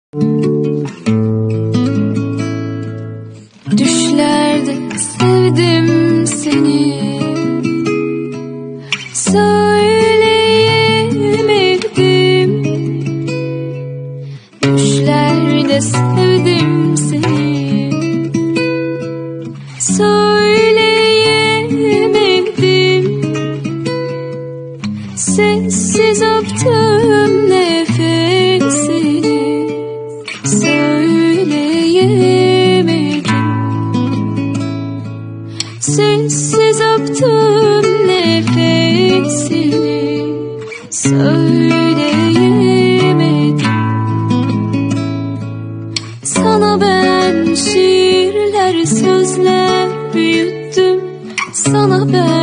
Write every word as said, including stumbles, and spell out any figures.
Düşlerde sevdim seni, söyleyemedim. Düşlerde sevdim seni, söyleyemedim. Sessiz öptüm nefesini, söyleyemedim. Sessiz öptüm nefesini, söyleyemedim. Sana ben şiirler, sözler büyüttüm. Sana ben